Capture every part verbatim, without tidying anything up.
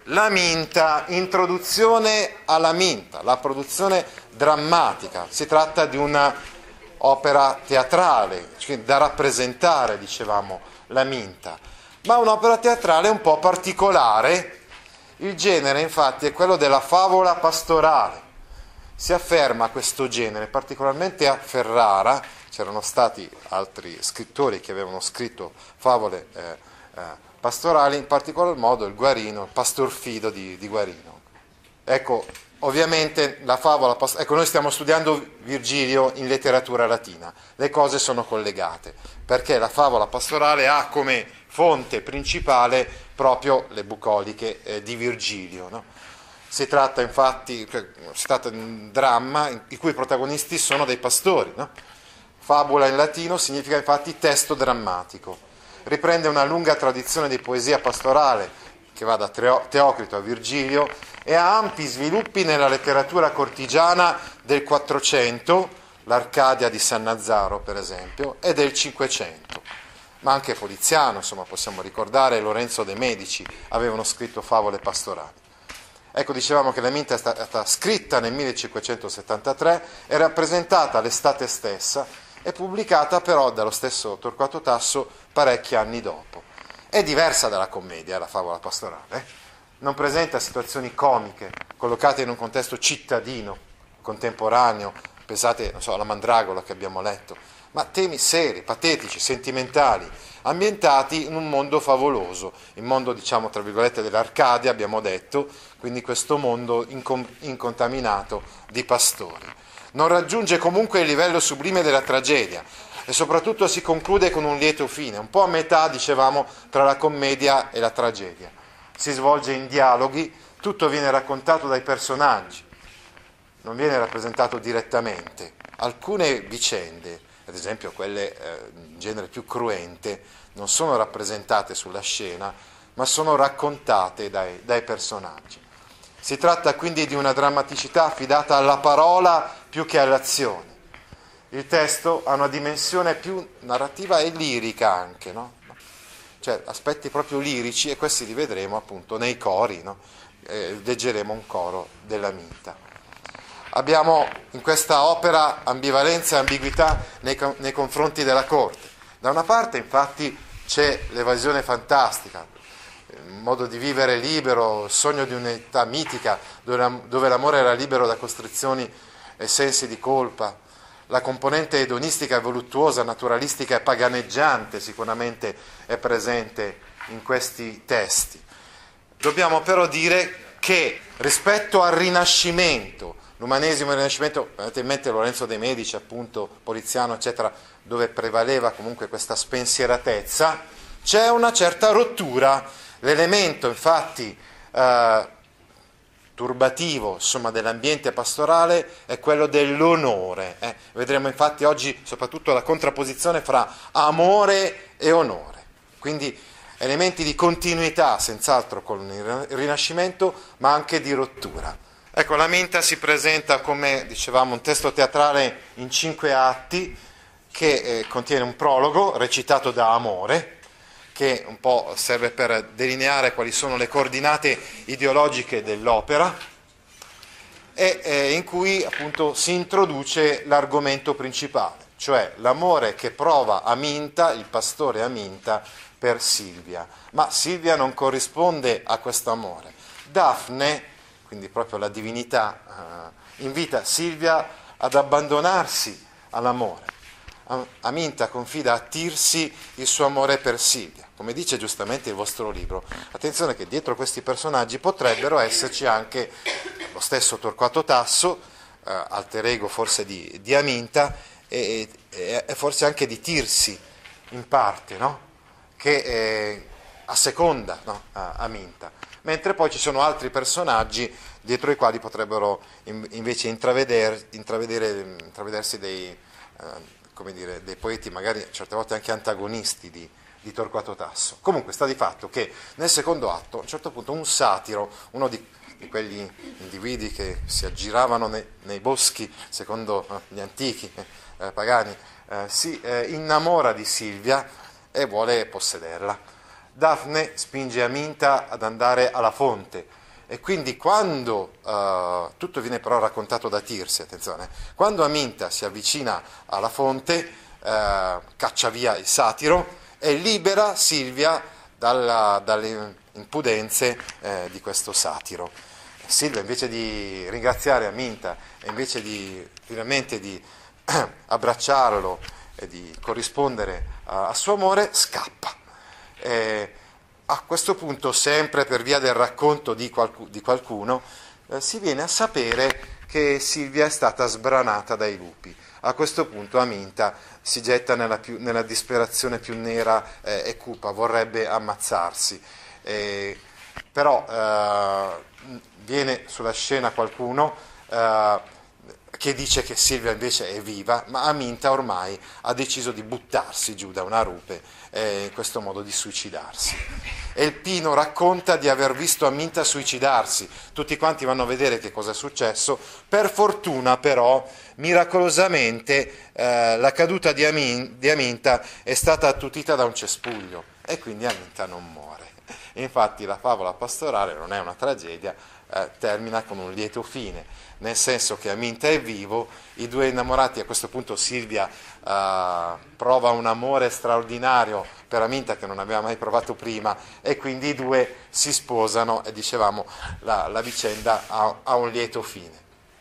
La Minta, introduzione alla Minta, la produzione drammatica. Si tratta di una opera teatrale, cioè da rappresentare, dicevamo, la Minta, ma un'opera teatrale un po' particolare. Il genere, infatti, è quello della favola pastorale. Si afferma questo genere, particolarmente a Ferrara. C'erano stati altri scrittori che avevano scritto favole eh, eh, pastorali, in particolar modo il Guarino, il Pastor Fido di, di Guarino. Ecco, ovviamente la favola pastorale, ecco, noi stiamo studiando Virgilio in letteratura latina, le cose sono collegate, perché la favola pastorale ha come fonte principale proprio le bucoliche eh, di Virgilio, no? Si tratta infatti, si tratta di un dramma i cui protagonisti sono dei pastori, no? Fabula in latino significa infatti testo drammatico. Riprende una lunga tradizione di poesia pastorale che va da Teocrito a Virgilio e ha ampi sviluppi nella letteratura cortigiana del quattrocento, l'Arcadia di Sannazzaro per esempio, e del cinquecento, ma anche Poliziano, insomma possiamo ricordare, Lorenzo de' Medici avevano scritto favole pastorali. Ecco, dicevamo che la Minta è stata scritta nel millecinquecentosettantatré e rappresentata l'estate stessa e pubblicata però dallo stesso Torquato Tasso parecchi anni dopo. È diversa dalla commedia, la favola pastorale, non presenta situazioni comiche collocate in un contesto cittadino, contemporaneo, pensate, non so, alla Mandragola che abbiamo letto, ma temi seri, patetici, sentimentali, ambientati in un mondo favoloso, il mondo, diciamo, tra virgolette, dell'Arcadia, abbiamo detto, quindi questo mondo incom- incontaminato di pastori. Non raggiunge comunque il livello sublime della tragedia e soprattutto si conclude con un lieto fine, un po' a metà, dicevamo, tra la commedia e la tragedia. Si svolge in dialoghi, tutto viene raccontato dai personaggi, non viene rappresentato direttamente. Alcune vicende, ad esempio quelle eh, in genere più cruente, non sono rappresentate sulla scena, ma sono raccontate dai, dai personaggi. Si tratta quindi di una drammaticità affidata alla parola più che all'azione. Il testo ha una dimensione più narrativa e lirica anche, no? Cioè aspetti proprio lirici, e questi li vedremo appunto nei cori, no? Eh, leggeremo un coro della Minta. Abbiamo in questa opera ambivalenza e ambiguità nei, nei confronti della corte. Da una parte infatti c'è l'evasione fantastica, il modo di vivere libero, il sogno di un'età mitica dove l'amore era libero da costrizioni e sensi di colpa, la componente edonistica e voluttuosa, naturalistica e paganeggiante sicuramente è presente in questi testi. Dobbiamo però dire che rispetto al Rinascimento, l'umanesimo e il Rinascimento, avete in mente Lorenzo de' Medici, appunto, Poliziano, eccetera, dove prevaleva comunque questa spensieratezza, c'è una certa rottura. L'elemento, infatti, eh, turbativo, insomma, dell'ambiente pastorale è quello dell'onore. Eh. Vedremo infatti oggi soprattutto la contrapposizione fra amore e onore. Quindi elementi di continuità, senz'altro, con il Rinascimento, ma anche di rottura. Ecco, la Minta si presenta come, dicevamo, un testo teatrale in cinque atti che eh, contiene un prologo recitato da Amore, che un po' serve per delineare quali sono le coordinate ideologiche dell'opera, e eh, in cui appunto si introduce l'argomento principale, cioè l'amore che prova Aminta, il pastore Aminta, per Silvia. Ma Silvia non corrisponde a questo amore. Dafne, quindi proprio la divinità, eh, invita Silvia ad abbandonarsi all'amore. Aminta confida a Tirsi il suo amore per Silvia. Come dice giustamente il vostro libro, attenzione che dietro questi personaggi potrebbero esserci anche lo stesso Torquato Tasso, eh, alter ego forse di, di Aminta, e, e, e forse anche di Tirsi in parte, no? Che eh, asseconda, no? Aminta. Mentre poi ci sono altri personaggi dietro i quali potrebbero in, invece intraveder, intravedere, intravedersi dei... Eh, come dire, dei poeti magari certe volte anche antagonisti di, di Torquato Tasso. Comunque sta di fatto che nel secondo atto, a un certo punto, un satiro, uno di, di quegli individui che si aggiravano nei, nei boschi, secondo eh, gli antichi eh, pagani, eh, si eh, innamora di Silvia e vuole possederla. Dafne spinge Aminta ad andare alla fonte e quindi quando, uh, tutto viene però raccontato da Tirsi, attenzione, quando Aminta si avvicina alla fonte, uh, caccia via il satiro e libera Silvia dalla, dalle impudenze eh, di questo satiro. Silvia, invece di ringraziare Aminta e invece di finalmente di abbracciarlo e di corrispondere a, a suo amore, scappa. E a questo punto, sempre per via del racconto di, qualcu- di qualcuno, eh, si viene a sapere che Silvia è stata sbranata dai lupi. A questo punto Aminta si getta nella, più, nella disperazione più nera eh, e cupa, vorrebbe ammazzarsi. Eh, però eh, viene sulla scena qualcuno eh, che dice che Silvia invece è viva, ma Aminta ormai ha deciso di buttarsi giù da una rupe e in questo modo di suicidarsi. E il Pino racconta di aver visto Aminta suicidarsi, tutti quanti vanno a vedere che cosa è successo, per fortuna però miracolosamente eh, la caduta di, Amin, di Aminta è stata attutita da un cespuglio e quindi Aminta non muore. Infatti la favola pastorale non è una tragedia, eh, termina con un lieto fine, nel senso che Aminta è vivo, i due innamorati, a questo punto Silvia eh, prova un amore straordinario per Aminta che non aveva mai provato prima e quindi i due si sposano e dicevamo la, la vicenda ha, ha un lieto fine.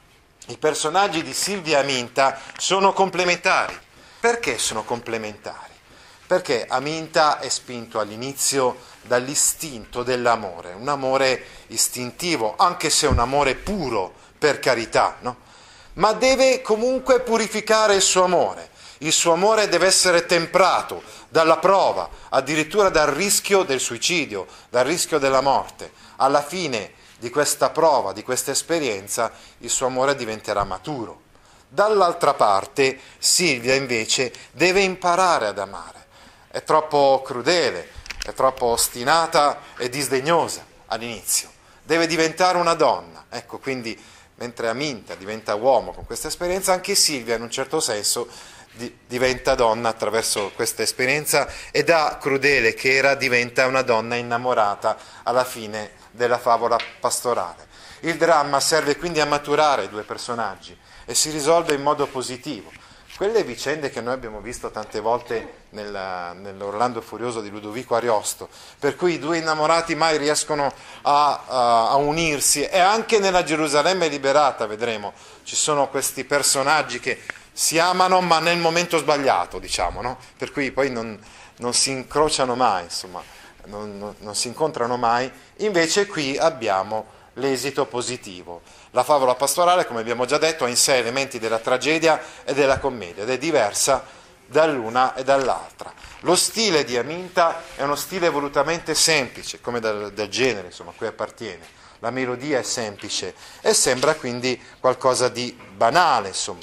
I personaggi di Silvia e Aminta sono complementari. Perché sono complementari? Perché Aminta è spinto all'inizio dall'istinto dell'amore, un amore istintivo, anche se un amore puro, per carità, no? Ma deve comunque purificare il suo amore. Il suo amore deve essere temprato dalla prova, addirittura dal rischio del suicidio, dal rischio della morte. Alla fine di questa prova, di questa esperienza, il suo amore diventerà maturo. Dall'altra parte, Silvia invece deve imparare ad amare. È troppo crudele, è troppo ostinata e disdegnosa all'inizio. Deve diventare una donna. Ecco, quindi, mentre Aminta diventa uomo con questa esperienza, anche Silvia, in un certo senso, di, diventa donna attraverso questa esperienza e da crudele che era diventa una donna innamorata alla fine della favola pastorale. Il dramma serve quindi a maturare i due personaggi e si risolve in modo positivo. Quelle vicende che noi abbiamo visto tante volte nella, nell'Orlando Furioso di Ludovico Ariosto, per cui i due innamorati mai riescono a, a, a unirsi, e anche nella Gerusalemme liberata, vedremo, ci sono questi personaggi che si amano ma nel momento sbagliato, diciamo, no? Per cui poi non, non si incrociano mai, insomma, non, non, non si incontrano mai. Invece qui abbiamo l'esito positivo. La favola pastorale, come abbiamo già detto, ha in sé elementi della tragedia e della commedia ed è diversa dall'una e dall'altra. Lo stile di Aminta è uno stile volutamente semplice, come del, del genere, insomma, a cui appartiene. La melodia è semplice e sembra quindi qualcosa di banale, insomma.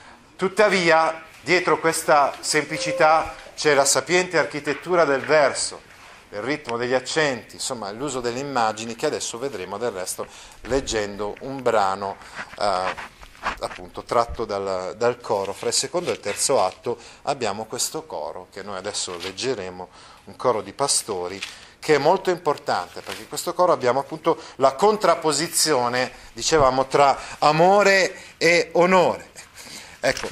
Tuttavia, dietro questa semplicità c'è la sapiente architettura del verso, il ritmo degli accenti, insomma l'uso delle immagini che adesso vedremo del resto leggendo un brano eh, appunto tratto dal, dal coro. Fra il secondo e il terzo atto abbiamo questo coro che noi adesso leggeremo, un coro di pastori che è molto importante perché in questo coro abbiamo appunto la contrapposizione, dicevamo, tra amore e onore. Ecco,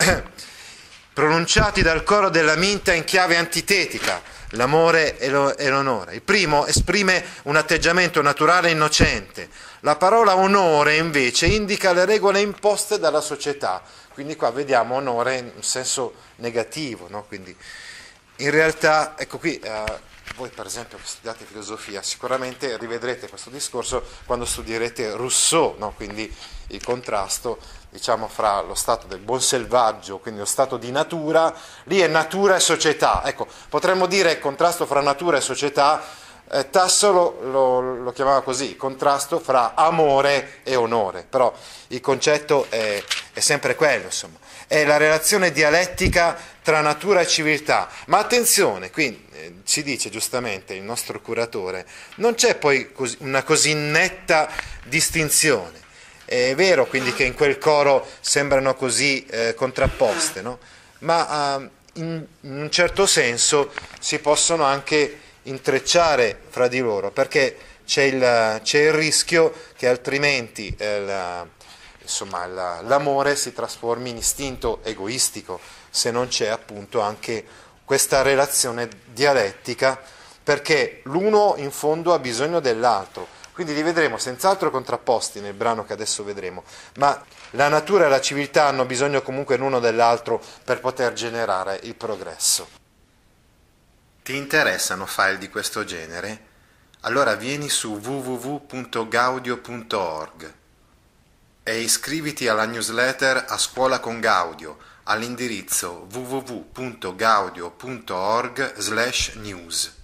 pronunciati dal coro dell'Aminta in chiave antitetica, l'amore e, lo, e l'onore. Il primo esprime un atteggiamento naturale e innocente. La parola onore invece indica le regole imposte dalla società. Quindi qua vediamo onore in un senso negativo, no? Quindi in realtà, ecco qui, eh, voi per esempio che studiate filosofia sicuramente rivedrete questo discorso quando studierete Rousseau, no? Quindi il contrasto, diciamo, fra lo stato del buon selvaggio, quindi lo stato di natura, lì è natura e società. Ecco, potremmo dire il contrasto fra natura e società, eh, Tasso lo, lo, lo chiamava così, il contrasto fra amore e onore, però il concetto è, è sempre quello, insomma, è la relazione dialettica tra natura e civiltà. Ma attenzione, qui eh, ci dice giustamente il nostro curatore, non c'è poi così, una così netta distinzione. È vero quindi che in quel coro sembrano così eh, contrapposte, no? Ma eh, in, in un certo senso si possono anche intrecciare fra di loro, perché c'è il, c'è il rischio che altrimenti eh, la, insomma, la, l'amore si trasformi in istinto egoistico, se non c'è appunto anche questa relazione dialettica, perché l'uno in fondo ha bisogno dell'altro. Quindi li vedremo senz'altro contrapposti nel brano che adesso vedremo, ma la natura e la civiltà hanno bisogno comunque l'uno dell'altro per poter generare il progresso. Ti interessano file di questo genere? Allora vieni su w w w punto gaudio punto org e iscriviti alla newsletter A Scuola con Gaudio all'indirizzo w w w punto gaudio punto org slash news.